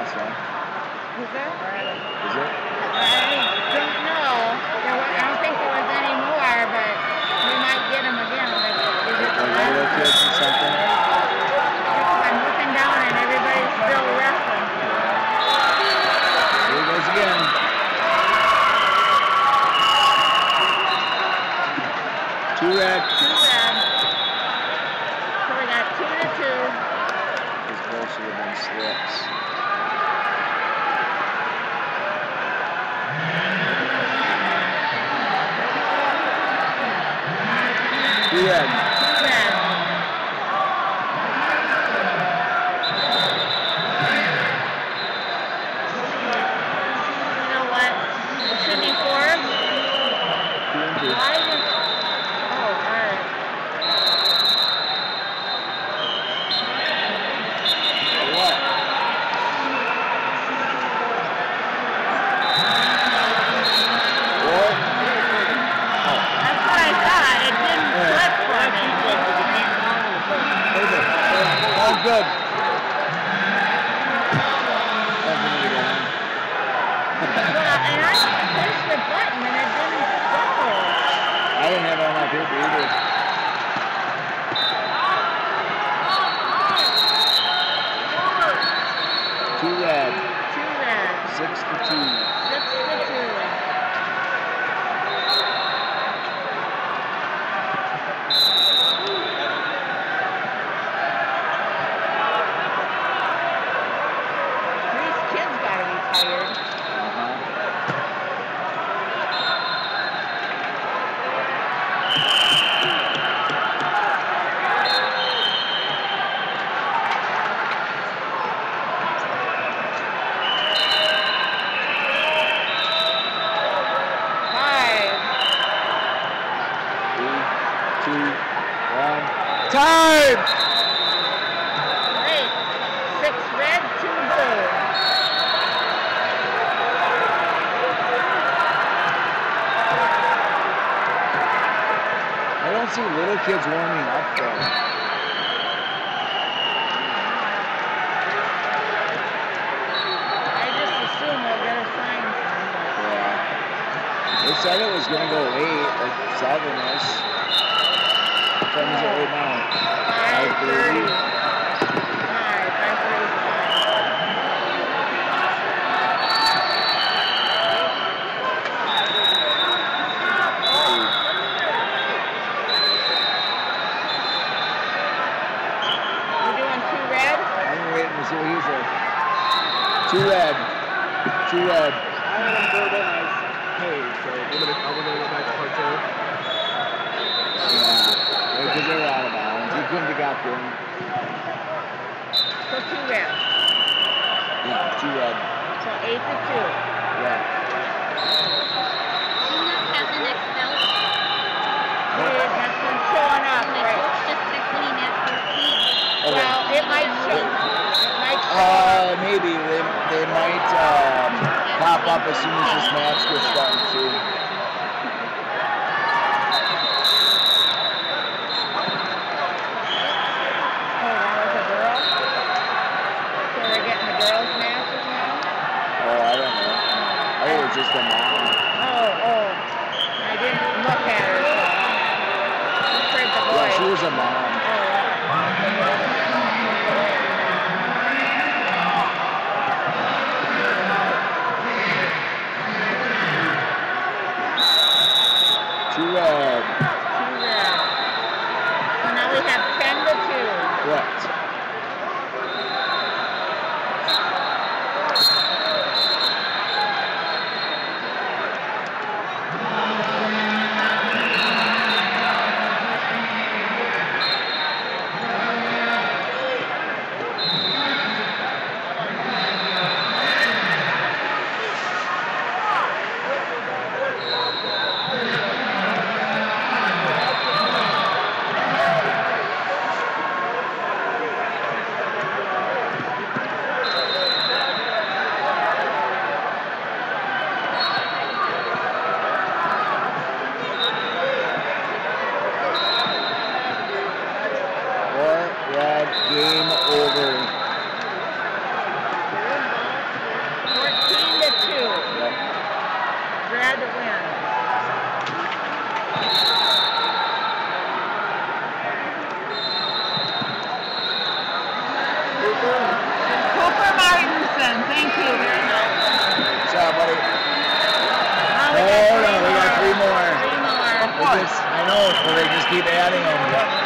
That's fine. Is there? Is it? I don't know. I don't think there was any more, but we might get them again. Like, is it the last little kids or something? I'm looking down and everybody's still wrestling. Here he goes again. Two red. Two red. So we got 2-2. His goal should have been slips. Two red. Two red. You know what? It should be 4. 2 and 2. Why is it? Oh, all right. What? What? Oh. That's what I thought. It didn't flip for me. All good. Well, and I pushed the button and it didn't go. I didn't have it on my paper either. Two red. 2 red. 6-2. 6-2. These kids gotta be tired. Time! Great. 6 red, 2 blue. I don't see little kids warming up though. I just assume we'll get a sign from them. Yeah. They said it was going to go late, like 7-ish. What time is it right now? 5:30. 5:35. We're doing 2 red? I'm waiting to see what he said. 2 red. 2 red. I had him verbalize, hey, so we're gonna go back to part 2. Yeah, because they were out of bounds. He couldn't have got them. So 2 red. Yeah, 2 red. So 8-2. Yeah. Do you not have the next belt? That's been showing up, My right? coach just texted me at 14. Okay. Well, it might show. It might show. Maybe. They might pop up as soon as this match gets done, too. Just a mom. Oh. I didn't look at her, so I heard the voice. Yeah, she was a mom. Two red. So now we have 10-2. Correct. had to win. Cooper Martinson, thank you very much. Good job, buddy. Oh, Oh, no, we got 3 more. 3 more. I know, but they just keep adding them.